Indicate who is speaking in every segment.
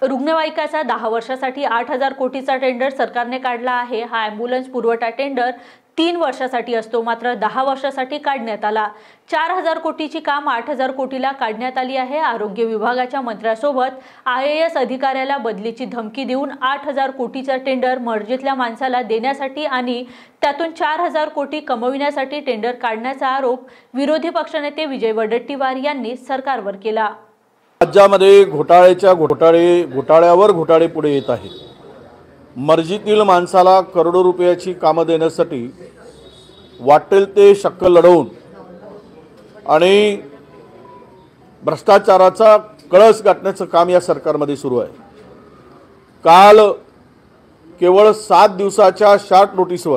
Speaker 1: रुग्णवाहिकाचा 10 वर्षासाठी 8,000 कोटीचा टेंडर सरकारने काढला आहे। हा ॲम्ब्युलन्स पुरवठा टेंडर 3 वर्षासाठी असतो, मात्र 10 वर्षासाठी काढण्यात आला। 4,000 कोटीची काम 8,000 कोटीला काढण्यात आली आहे। आरोग्य विभागाच्या मंत्र्यासोबत IAS अधिकाऱ्याला बदलीची धमकी देऊन 8,000 कोटीचा टेंडर मर्जीतल्या माणसाला देण्यासाठी आणि त्यातून 4,000 कोटी कमविण्यासाठी टेंडर काढण्याचा आरोप विरोधी पक्षनेते विजय वडेट्टीवार यांनी सरकारवर केला।
Speaker 2: राज्यामध्ये घोटाळ्यावर घोटाळे पुढे येत आहेत। मर्जीतील माणसाला करोडो रुपयाची कामं देण्यासाठी वाटेल ते शक्कल लढवून आणि भ्रष्टाचाराचा कळस गाठण्याचं काम या सरकारमध्ये सुरू आहे। काल केवळ 7 दिवसाच्या शॉर्ट नोटीसवर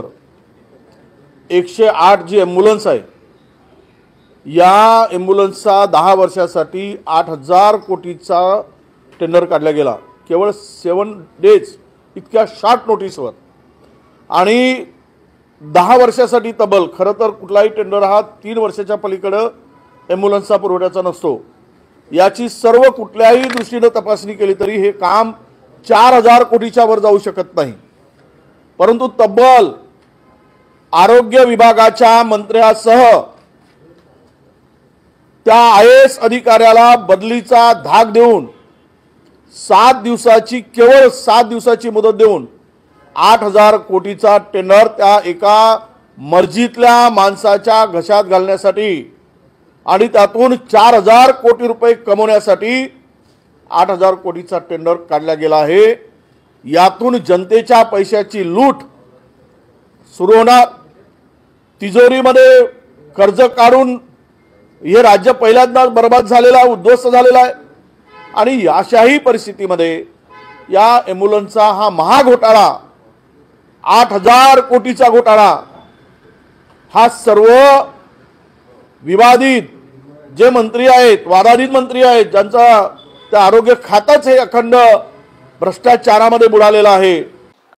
Speaker 2: 108 जी ॲम्ब्युलन्स आहे, या ॲम्ब्युलन्सचा 10 वर्षासाठी 8,000 कोटीचा टेंडर काढला गेला, केवळ 7 डेज इतक्या शॉर्ट नोटीसवर। आणि 10 वर्षासाठी तब्बल, खरं तर कुठलाही टेंडर हा 3 वर्षाच्या पलीकडे ॲम्ब्युलन्सचा पुरवठ्याचा नसतो। याची सर्व कुठल्याही दृष्टीने तपासणी केली तरी हे काम 4,000 कोटीच्या वर जाऊ शकत नाही। परंतु तब्बल आरोग्य विभागाच्या मंत्र्यासह त्या IAS अधिकाऱ्याला बदलीचा धाक देऊन 7 दिवसाची, केवळ 7 दिवसाची मुदत देऊन 8,000 कोटीचा टेंडर त्या एका मर्जीतल्या माणसाच्या घशात घालण्यासाठी आणि त्यातून 4,000 कोटी रुपये कमवण्यासाठी 8,000 कोटीचा टेंडर काढला गेला आहे। यातून जनतेच्या पैशाची लूट सुरू होणार। तिजोरीमध्ये कर्ज काढून हे राज्य पहिल्यांदाच बर्बाद झालेला, उद्ध्वस्त झालेला आहे। आणि अशाही परिस्थितीमध्ये या ॲम्ब्युलन्सचा हा महाघोटाळा, 8,000 कोटीचा घोटाळा, हा सर्व विवादित जे मंत्री आहेत, वादाधित मंत्री आहेत, ज्यांचा त्या आरोग्य खातंच हे अखंड भ्रष्टाचारामध्ये बुडालेलं आहे,